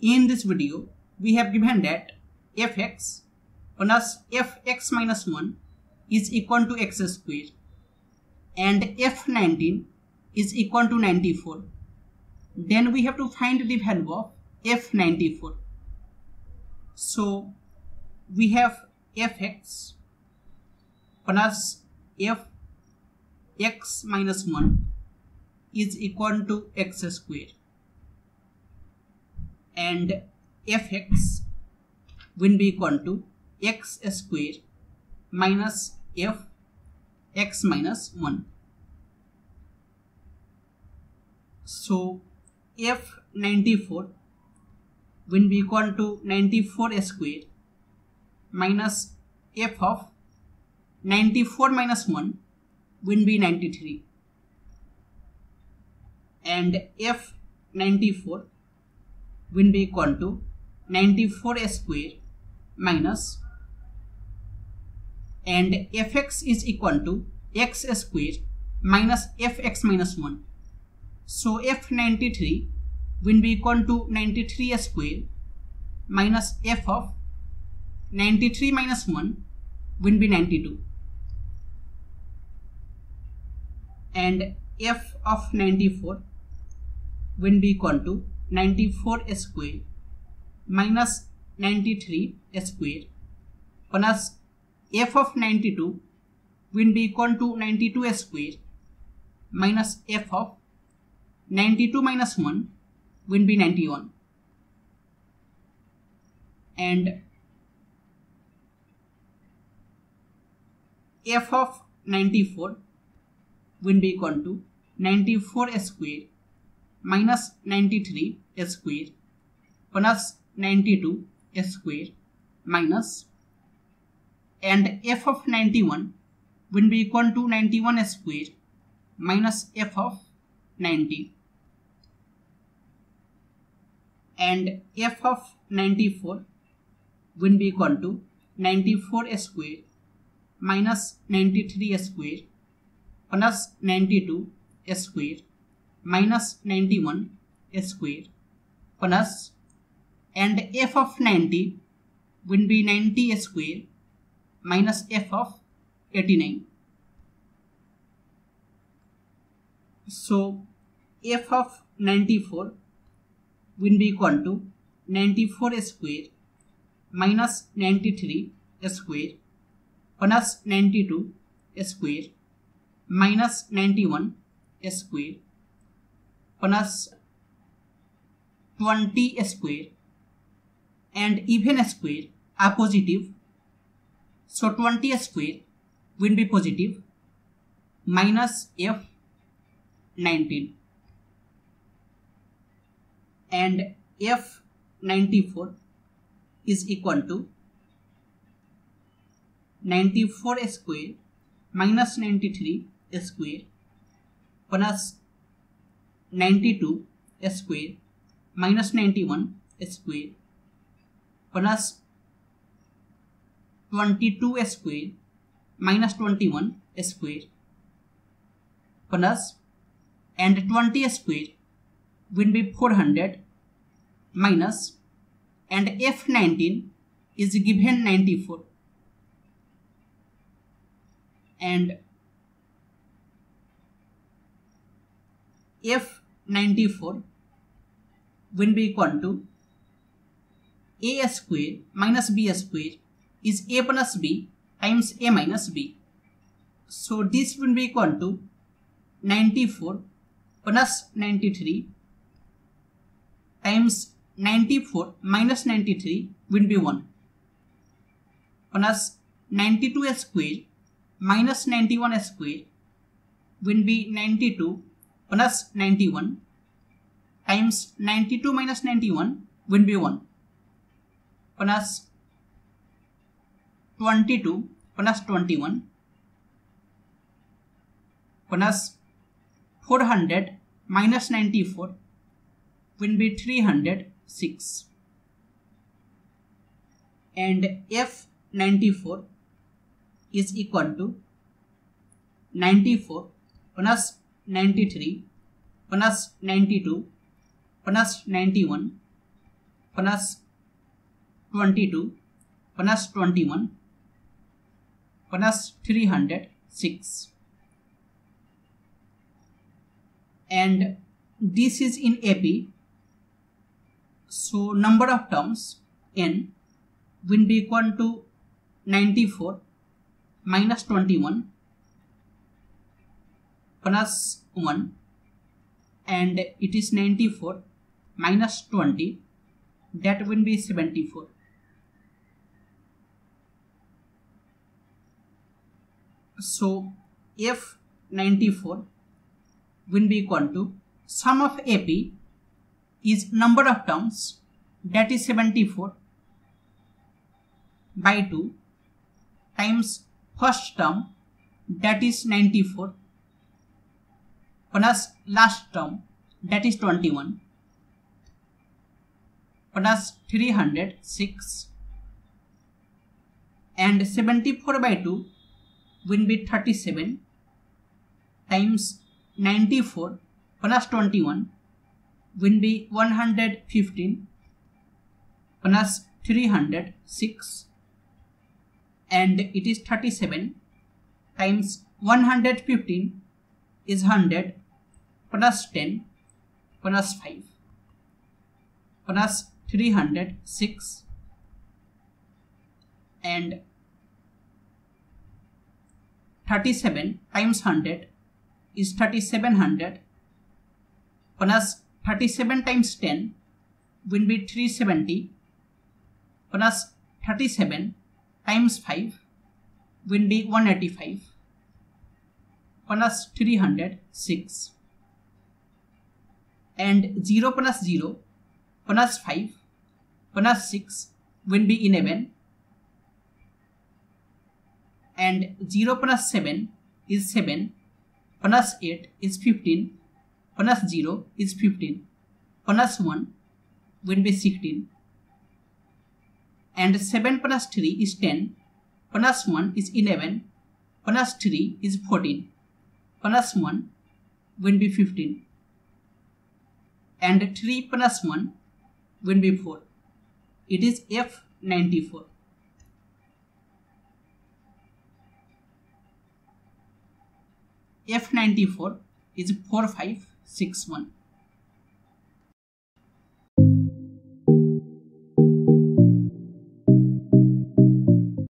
In this video, we have given that fx plus fx minus 1 is equal to x square and f19 is equal to 94. Then we have to find the value of f94. So we have fx plus fx minus 1 is equal to x square and fx will be equal to x square minus fx minus 1. So f94 will be equal to 94 square minus f of 94 minus 1 will be 93 and f94 will be equal to 94 square minus, and fx is equal to x square minus fx minus 1. So f93 will be equal to 93 square minus f of 93 minus 1 will be 92 and f of 94 will be equal to 94 square minus 93 square plus f of 92 will be equal to 92 square minus f of 92 minus 1 will be 91 and f of 94 will be equal to 94 square minus 93 square plus 92 square minus, and f of 91 will be equal to 91 square minus f of 90 and f of 94 will be equal to 94 square minus 93 square plus 92 square minus 91 square plus, and f of 90 will be 90 square minus f of 89. So f of 94 will be equal to 94 square minus 93 square plus 92 square minus 91 square plus 20 square, and even square are positive, so 20 square will be positive minus f19 and f94 is equal to 94 square minus 93 square plus 92 square minus 91 square plus 22 square minus 21 square plus, and 20 square will be 400 minus, and f19 is given 94 and f94 will be equal to a square minus b square is a plus b times a minus b. So this will be equal to 94 plus 93 times 94 minus 93 will be 1 plus 92 square minus 91 square will be 92 plus 91 times 92 minus 91 will be 1 plus 22 plus 21 plus 400 minus 94 will be 306 and f94 is equal to 94 plus 93 plus 92 plus 91 plus 22 plus 21 plus 306. And this is in AP, so number of terms n will be equal to 94 minus 21 plus 1, and it is 94 minus 20, that will be 74. So F94 will be equal to sum of AP is number of terms, that is 74 by 2 times first term, that is 94 plus last term, that is 21 plus 306, and 74 by 2 will be 37 times 94 plus 21 will be 115 plus 306, and it is 37 times 115 is 100 plus 10 plus 5 plus 306, and 37 times 100 is 3700 plus 37 times 10 will be 370 plus 37 times 5 will be 185 plus 306, and 0 plus 0 plus 5 plus 6 will be 11, and 0 plus 7 is 7 plus 8 is 15 plus 0 is 15 plus 1 will be 16, and 7 plus 3 is 10 plus 1 is 11 plus 3 is 14 plus 1 will be 15, and 3 plus 1 will be 4. It is F94. F94 is 4561.